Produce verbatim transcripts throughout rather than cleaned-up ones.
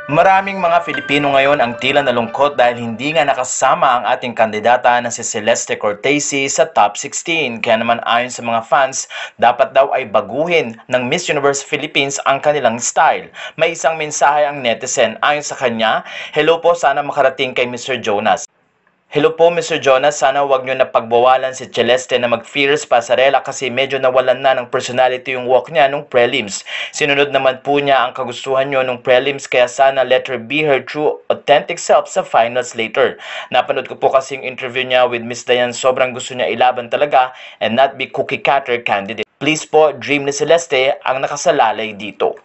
Maraming mga Filipino ngayon ang tila nalungkot dahil hindi nga nakasama ang ating kandidata na si Celeste Cortese sa top sixteen. Kaya naman ayon sa mga fans, dapat daw ay baguhin ng Miss Universe Philippines ang kanilang style. May isang mensahe ang netizen ayon sa kanya, "Hello po, sana makarating kay Mister Jonas. Hello po Mister Jonas, sana wag nyo na pagbawalan si Celeste na mag-fierce pasarela kasi medyo nawalan na ng personality yung walk niya nung prelims. Sinunod naman po niya ang kagustuhan nyo nung prelims kaya sana let her be her true authentic self sa finals later. Napanood ko po kasi yung interview niya with Miss Dayan, sobrang gusto niya ilaban talaga and not be cookie cutter candidate. Please po, dream ni Celeste ang nakasalalay dito."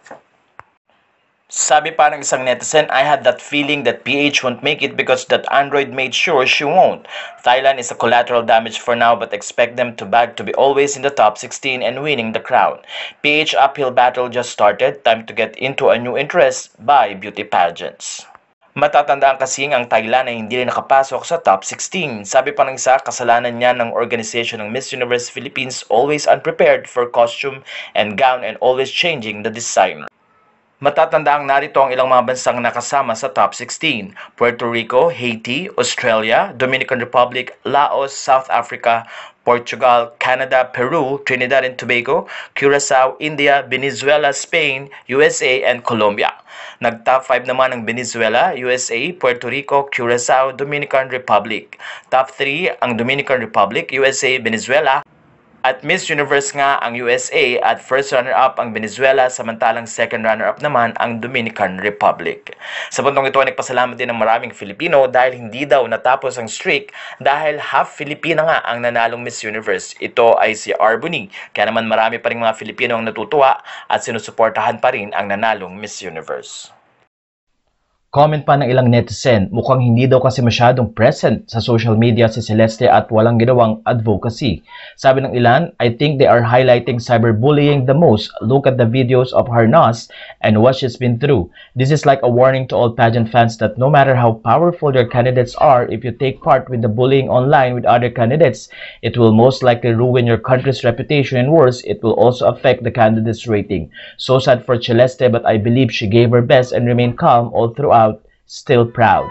Sabi pa ng isang netizen, "I had that feeling that P H won't make it because that android made sure she won't. Thailand is a collateral damage for now but expect them to bag to be always in the top sixteen and winning the crown. P H uphill battle just started, time to get into a new interest by beauty pageants." Matatandaan kasing ang Thailand ay hindi rin nakapasok sa top sixteen. Sabi pa ng isa, kasalanan niya ng organization ng Miss Universe Philippines, always unprepared for costume and gown and always changing the designer. Matatandaang narito ang ilang mga bansang nakasama sa top sixteen: Puerto Rico, Haiti, Australia, Dominican Republic, Laos, South Africa, Portugal, Canada, Peru, Trinidad and Tobago, Curacao, India, Venezuela, Spain, U S A, and Colombia. Nag-top five naman ang Venezuela, U S A, Puerto Rico, Curacao, Dominican Republic. Top three ang Dominican Republic, U S A, Venezuela, at Miss Universe nga ang U S A at first runner-up ang Venezuela, samantalang second runner-up naman ang Dominican Republic. Sa puntong ito ay nagpasalamat din ng maraming Filipino dahil hindi daw natapos ang streak dahil half Filipina nga ang nanalong Miss Universe. Ito ay si Arbony. Kaya naman marami pa rin mga Filipino ang natutuwa at sinusuportahan pa rin ang nanalong Miss Universe. Comment pa ng ilang netizen, mukhang hindi daw kasi masyadong present sa social media si Celeste at walang ginawang advocacy. Sabi ng ilan, I think they are highlighting cyberbullying the most. Look at the videos of her Nas and what she's been through. This is like a warning to all pageant fans that no matter how powerful your candidates are, if you take part with the bullying online with other candidates, it will most likely ruin your country's reputation and worse, it will also affect the candidate's rating. So sad for Celeste, but I believe she gave her best and remained calm all throughout. Still proud.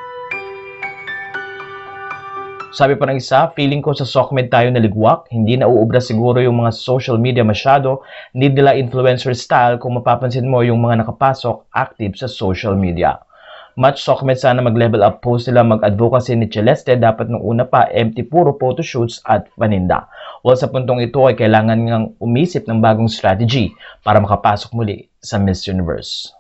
Sabi pa ng isa, feeling ko sa SOCMED tayo naligwak, hindi na uubra siguro yung mga social media masyado, need nila influencer style kung mapapansin mo yung mga nakapasok active sa social media. Much SOCMED sana mag-level up post sila mag-advocacy ni Celeste, dapat nung una pa empty puro photoshoots at paninda. Well, sa puntong ito ay kailangan ngang umisip ng bagong strategy para makapasok muli sa Miss Universe.